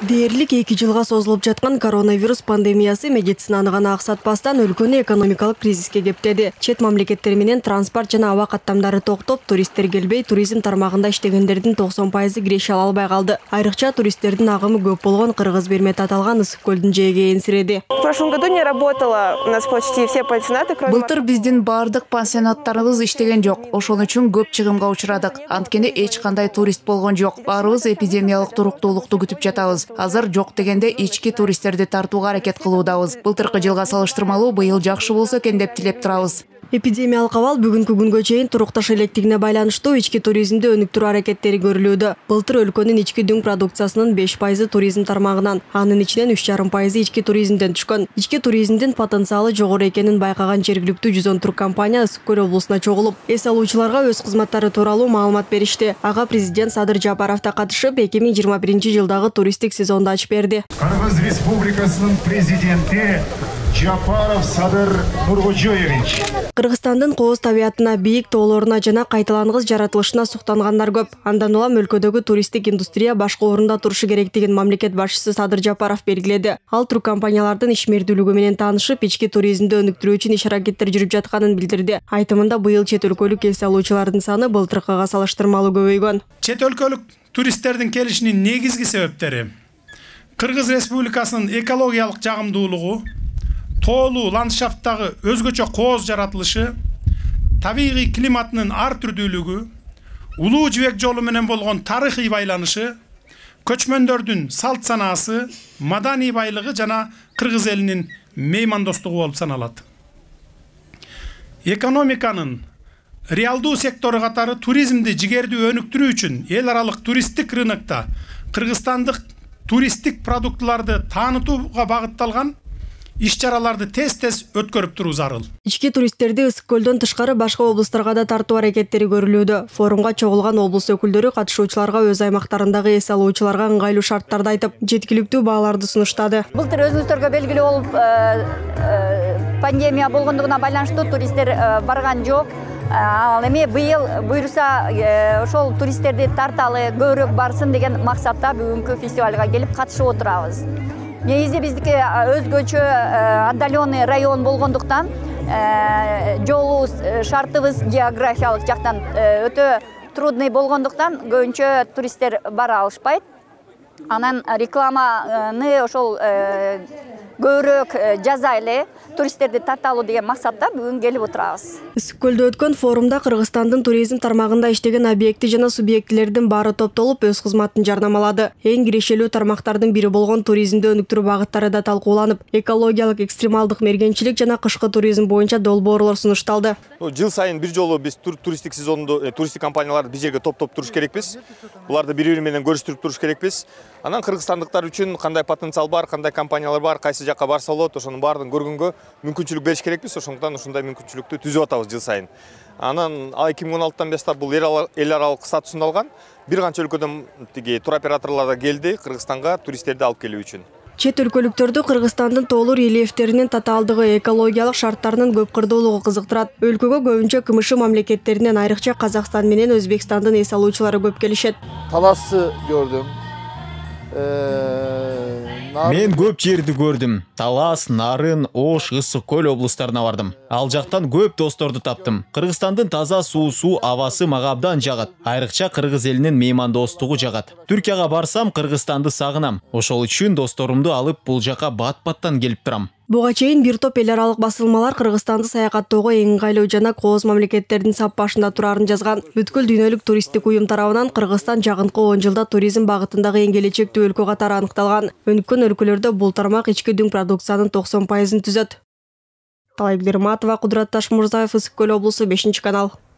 Дээрлик 2 жылга созулуп жаткан коронавирус пандемиясы медицинаны гана аксатпастан өлкөнү экономикалык кризиске кептеди. Чет мамлекеттер менен транспорт жана аба каттамдары токтоп, туристтер келбей, туризм тармагында иштегендердин 90% киреше ала албай калды. Айрыкча туристтердин агымы көп болгон Кыргыз Бермет аталган ысык көлдүн жээге энсиреди. В прошлом году не работала у нас почти все пансионаты, кроме... Былтыр биздин бардык пансионаттарыбыз иштеген жок. Ошон үчүн көп чыгымга учурадык. Анткени эч кандай турист болгон жок. Баарыбыз эпидемиялык туруктуулукту күтүп жатабыз. Азыр жок дегенде ички туристтерди тартууга аракет кылуудабыз. Былтыркы жылга салыштырмалуу быйыл жакшы болсо экен деп тилеп турабыз. Эпидемиялык абал бүгүнкү күнгө чейин турукташ электигине байланыштуу ички туризмди өнүктүрүү аракеттери көрүлүүдө. Былтыр өлкөнүн ички дүң продукциясынын 5% туризм тармагынан, анын ичинен 3,5% ички туризмден түшкөн. Ички туризмдин потенциалы жогору экенин байкаган жергиликтүү 110 туркомпания Ысык көл облусуна чогулуп, эс алуучуларга өз кызматтары тууралуу маалымат беришти. Ага президент Садыр Жапаров да катышып, 2021 жылдагы туристтик сезонду ачып берди. Кыргыз Республикасынын президенти Жапаров Садыр Нуркожоевич. Кыргызстандын кооз табиятына, бийик тоолоруна жана кайталангыс жаратылышына суктангандар көп. Андан улам өлкөдөгү туристтик индустрия башка орунда турушу керектигин мамлекет башчысы Садыр Жапаров белгиледи. Ал туркомпаниялардын ишмердүүлүгү менен таанышып, ички туризмди өнүктүрүү үчүн иш-аракеттер жүрүп жатканын билдирди. Айтымында быйыл чет өлкөлүк эс алуучулардын саны былтыркыга салыштырмалуу көбөйгөн. Чет өлкөлүк туристтердин келишинин негизги себептери Кыргыз Республикасынын экологиялык жагымдуулугу, тоолуу ландшафттагы өзгөчө кооз жаратылышы, табигый климатынын ар түрдүүлүгү, улуу жибек жолу менен болгон тарыхый байланышы, көчмөндөрдүн салт санаасы, маданий байлыгы жана кыргыз элинин меймандостугу болуп саналат. Экономиканын реалдуу сектору катары туризмди жигердүү өнүктүрүү үчүн эл аралык туристтик рынокто кыргызстандык туристтик продуктларды таанытууга багытталган иш-чараларды тез-тез өткөрүп туруу зарыл. Ички туристтерди Ысык көлдөн тышкары башка облустарга да тартуу аракеттери көрүлүүдө. Форумга чогулган облус өкүлдөрү катышуучуларга өз аймактарындагы эс алуучуларга ыңгайлуу шарттарды айтып, жеткиликтүү бааларды сунуштады. Былтыр өзүңүздөргө белгилүү болуп, пандемия болгондугуна байланыштуу туристтер барган жок. Ал эми быйыл буйруса ошол туристтерди тарталы, көбүрөөк барсын деген максатта бүгүнкү фестивалга келип катышып отурабыз. Негизи биздики өзгөчө отдаленный район болгондуктан жолубуз, шартыбыз географиялык жактан өтө трудный болгондуктан көбүнчө туристтер бара алышпайт. Анан рекламаны ошол көбүрөөк жазайлы, туристтерди тарталуу деген максатта бүгүн келип отурабыз. Ысык көлдө өткөн форумда Кыргызстандын туризм тармагында иштеген объекти жана субъектилердин баары топтолуп өз кызматын жарнамалады. Эң кирешелүү тармактардын бири болгон туризмди өнүктүрүү багыттары да талкууланып, экологиялык экстремалдык мергенчилик жана кышкы туризм боюнча долбоорлор сунушталды. Жыл сайын бир жолу биз туристтик сезонду, туристтик компанияларды бир жерге топтоп туруш керекпиз. Буларды бири-бири менен көрүштүрүп туруш керекпиз. Анан кыргызстандыктар үчүн кандай потенциал бар, кандай компаниялар бар, кайсы жакка барса болот, ошонун баарын көргөнгө мүмкүнчүлүк бериш керекпиз. Ошондуктан ушундай мүмкүнчүлүктү түзүп атабыз жыл сайын. Анан 2016-тан баштап бул эл аралык статусун алган. Бир канча өлкөдөн туроператорлор да келди Кыргызстанга туристтерди алып келүү үчүн. Чет өлкөлүктөрдү Кыргызстандын тоолуу рельефтеринин татаалдыгы, экологиялык шарттарынын көп кырдуулугу кызыктырат. Өлкөгө көбүнчө КМШ мамлекеттеринен, айрыкча Казакстан менен Өзбекстандын эс алуучулары көп келишет. Таласты көрдүм. Мен көп жерди көрдүм. Талас, Нарын, Ош, Ысык көл облустарына бардым. Ал жактан көп досторду таптым. Кыргызстандын таза суусу, абасы мага абдан жагат. Айрыкча кыргыз элинин меймандостугу жагат. Түркияга барсам, Кыргызстанды сагынам. Ошол үчүн досторумду алып бул жака бат-баттан келип турам. Буга чейин бир топ эл аралык басылмалар Кыргызстанды саякаттоого эң ыңгайлуу жана кооз мамлекеттердин сап башында турарын жазган. Бүткүл дүйнөлүк туристтик уюм тарабынан Кыргызстан жагынкы 10 жылда туризм багытындагы эң келечектүү өлкө катары аныкталган. Өнүккөн өлкөлөрдө бул тармак ички дүң продукциянын 90%-ын түзөт. Талайбек Дерматова, Кудурат Ташмурзаев, Ысык көл облусу, 5 канал.